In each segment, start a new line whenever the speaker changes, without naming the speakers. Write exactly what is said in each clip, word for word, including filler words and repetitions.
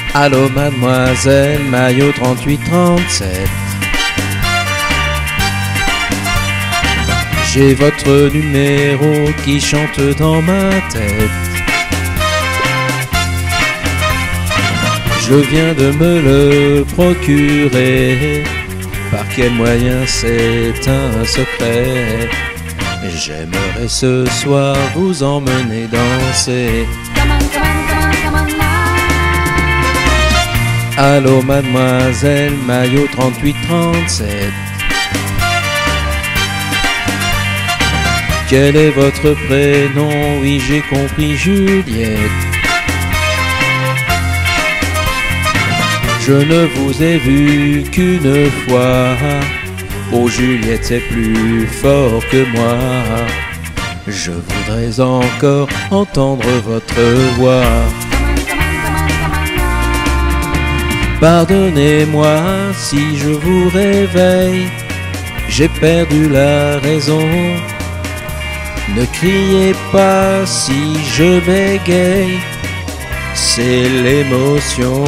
Allô mademoiselle, maillot trente-huit trente-sept. J'ai votre numéro qui chante dans ma tête. Je viens de me le procurer. Par quel moyen, c'est un secret. J'aimerais ce soir vous emmener danser. Allô mademoiselle, maillot trente-huit trente-sept. Quel est votre prénom? Oui, j'ai compris, Juliette. Je ne vous ai vu qu'une fois. Oh Juliette, c'est plus fort que moi. Je voudrais encore entendre votre voix. Pardonnez-moi si je vous réveille, j'ai perdu la raison. Ne criez pas si je bégaye, c'est l'émotion.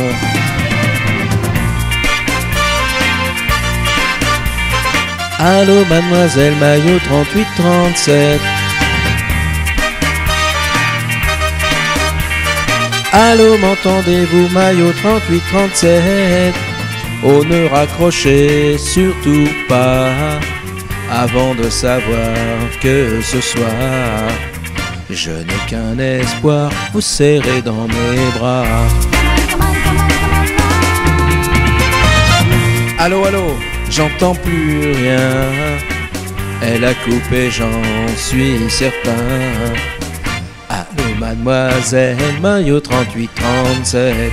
Allô mademoiselle, maillot trente-huit trente-sept. Allô, m'entendez-vous, maillot trente-huit trente-sept. Oh, ne raccrochez surtout pas avant de savoir que ce soir je n'ai qu'un espoir, vous serrer dans mes bras. Allô, allô, j'entends plus rien. Elle a coupé, j'en suis certain. Allô mademoiselle, maillot trente-huit trente-sept.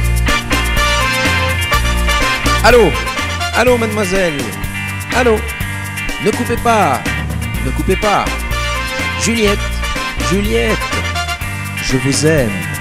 Allô, allô mademoiselle. Allô, ne coupez pas, ne coupez pas. Juliette, Juliette, je vous aime.